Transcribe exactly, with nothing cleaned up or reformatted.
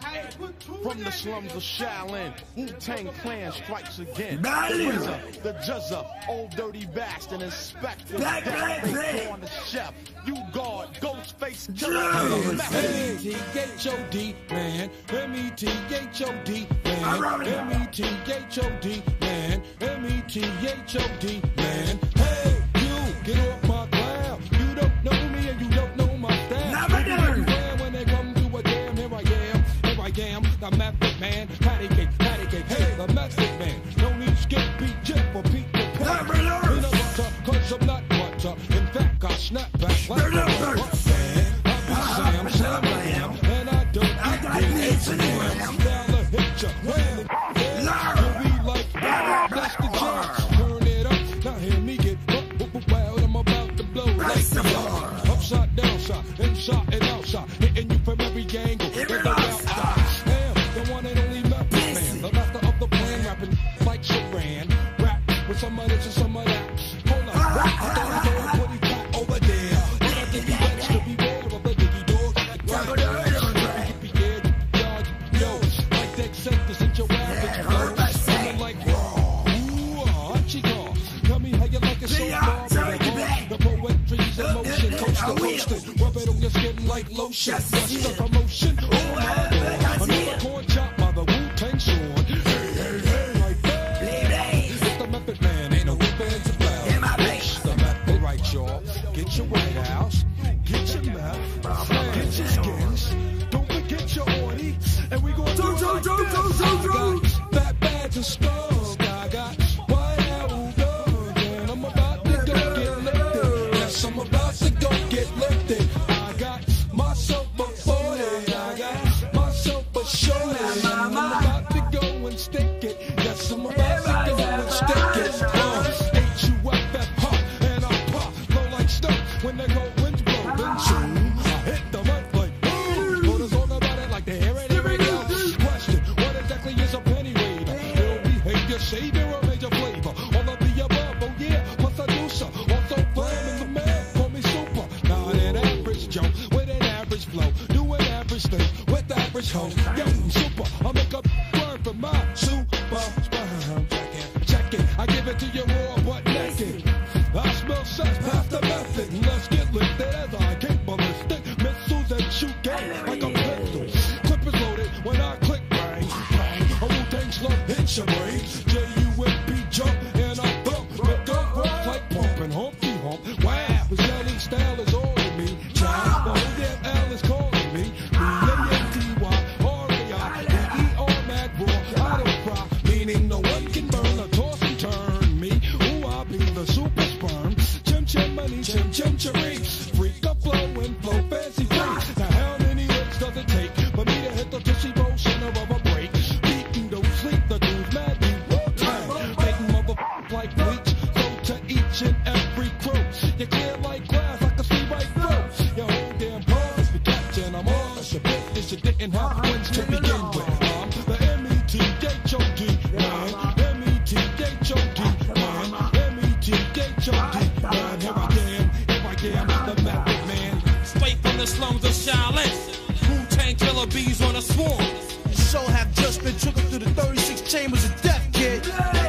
From the slums of Shaolin, Wu-Tang Clan strikes again. The RZA, the Juzza, Old Dirty Bastard, Inspector, Death, on the chef. You guard, Ghostface, Killer. M E T H O D, man. M E T H O D, man. M E T H O D, man. M E T H O D, man. Hey, you, get off my cloud. You don't know me and you don't know my style. When they come to a jam, here I am. Here I am, the method man. Patty cake, patty cake. Hey, the method man. No need skip, beat, chip, or beat the pop. Peanut butter, cause I'm not butter. In fact, I snap back like a butter. I be Sam, Sam, Lamb. And I don't eat this. Style of hit ya. When you be like, that's the jam. Turn it up, now hear me get wild. I'm about to blow like the upside, downside, inside and outside. Hitting you from every angle. There's no outside. Damn, the one and only method man. The master of the plan, rapping like Sharan. Rap with some of this and some of that. Hold up, rap, I thought he told what he got over there. But I think he likes to beware of the diggy dog. Right there, hippie head, yo, like that center, sent your average flow. Feeling like, ooh, Archie Gar. Tell me how you like it so far. The poetry's in motion, coast to coast. Rub it on your skin like lotion. Just the promotion. Oh my God. Another corn chop by the Wu-Tang sword. Hey, hey, hey, like that. It's the method man, ain't no fans about. It's the method, right, y'all. Get your White House, get your meth, get your skins. Don't forget your orty. And we gonna do it like this. I got fat bags of skulls. I got White House guns. And I'm about to go get lifted. Yes, I'm about to go get lifted. I got myself a forty. I got myself a shorty. And I'm about to go and stick it. Yes, I'm about to go and stick it. Uh, H U F F pop. And I pop. Flow like snow when they go winds blowing. Soon I hit the mic like boom. Put a song about it like they hear it every now. Question, what exactly is a penny raider? Ill behavior, savior, or major flavor? All of the above, oh yeah, plus I do so. Also flaming the man, call me super. Not an average Joe with an average flow. Do an average thing with average hoe. Yo, super, I make a word for my super sperm. Check it, I give it to you raw but naked. I smell sex, pass the method. Let's get lifted as I kick ballistic missiles that shoot game like a pistol. Clip is loaded when I click bang, bang. A Wu-Tang slug hits your brain. J U M P jump and I thump. With the works like pumping, humpty hump. Wow, the yelling style is all in me. Child, the whole damn L is calling me. B A N T Y R A I B E R mad raw. I don't cry, meaning no one can burn or toss and turn me. Ooh, I be the super sperm. Chim chim money, chim chim cherry. Freak up flow and flow fancy free. Now how many licks does it take for me to hit the tushy roll center of a break? Beating don't sleep, the dude's mad you won't time. Making motherfuckers like bleach. So to each and every crew. You clear like glass, I can see right through. Your whole damn car is be catching. I'm on a shit. This shit didn't have wins to begin with. I'm the M E T H O D man. M E T H O D man. M E T H O D man. Here I am, here I am, the method man. Straight from the slums of Shaolin. Wu-Tang killer bees on a swarm. The show have just been trickled through the thirty-six chambers of death, kid.